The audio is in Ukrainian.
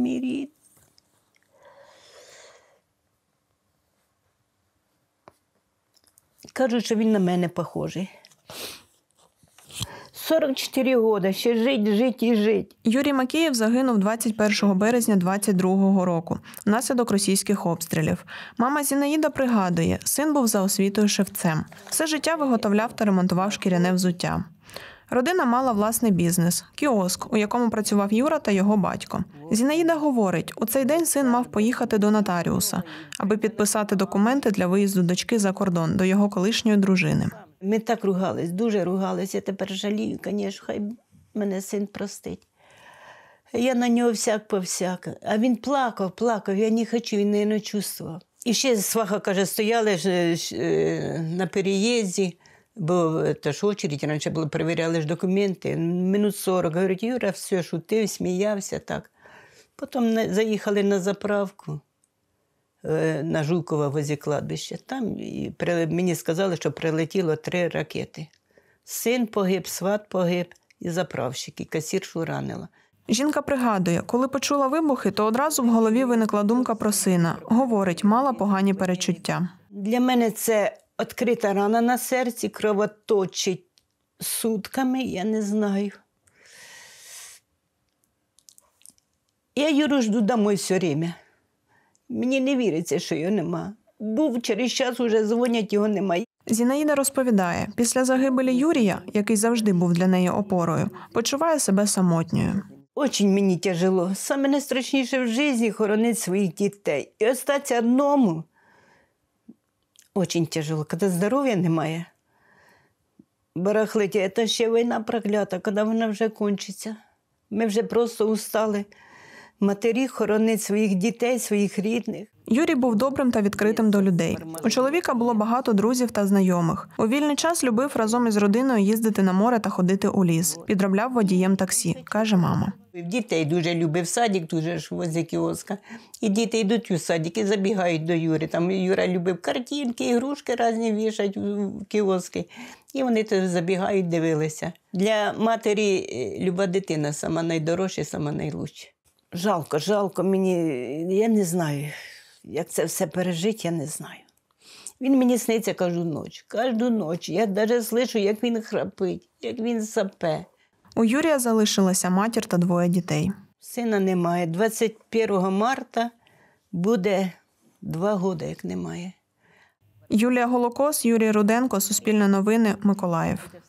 мій рід. Кажуть, що він на мене похожий. 44 роки, ще жить і жить. Юрій Макеєв загинув 21 березня 22-го року внаслідок російських обстрілів. Мама Зінаїда пригадує, син був за освітою шевцем. Все життя виготовляв та ремонтував шкіряне взуття. Родина мала власний бізнес – кіоск, у якому працював Юра та його батько. Зінаїда говорить, у цей день син мав поїхати до нотаріуса, аби підписати документи для виїзду дочки за кордон до його колишньої дружини. Ми так ругались, дуже ругались. Я тепер жалію, звісно, хай мене син простить. Я на нього всяк-повсяк. А він плакав, я не хочу, він не чувствував. І ще сваха, каже, стояли на переїзді, бо та ж очередь раніше було, перевіряли ж документи, минут 40. Говорить, Юра все шутив, сміявся так. Потім заїхали на заправку на Жукова возле кладбища. Там мені сказали, що прилетіло 3 ракети. Син погиб, сват погиб і заправщик, і касіршу ранила. Жінка пригадує, коли почула вибухи, то одразу в голові виникла думка про сина. Говорить, мала погані перечуття. Для мене це відкрита рана на серці, кровоточить сутками, я не знаю. Я Юру жду домой все время. Мені не віриться, що його нема. Був, через час уже дзвонять, його немає. Зінаїда розповідає, після загибелі Юрія, який завжди був для неї опорою, почуває себе самотньою. Дуже мені тяжело. Саме найстрашніше в житті – хоронити своїх дітей. І остатися одному – дуже тяжело, коли здоров'я немає. Барахлить, це ще війна проклята, коли вона вже кончиться. Ми вже просто устали. Матері хоронить своїх дітей, своїх рідних. Юрій був добрим та відкритим до людей. У чоловіка було багато друзів та знайомих. У вільний час любив разом із родиною їздити на море та ходити у ліс. Підробляв водієм таксі, каже мама. Дітей дуже любив, садик дуже ж возле кіоска. І діти йдуть у садик і забігають до Юри. Там Юра любив картинки, ігрушки різні вішать в кіоски. І вони теж забігають, дивилися. Для матері люба дитина сама найдорожча, сама найлучша. Жалко мені, я не знаю, як це все пережити, я не знаю. Він мені сниться кожну ніч. Я навіть слышу, як він храпить, як він сапе. У Юрія залишилася матір та 2 дітей. Сина немає. 21 марта буде 2 роки, як немає. Юлія Голокос, Юрій Руденко, Суспільне новини, Миколаїв.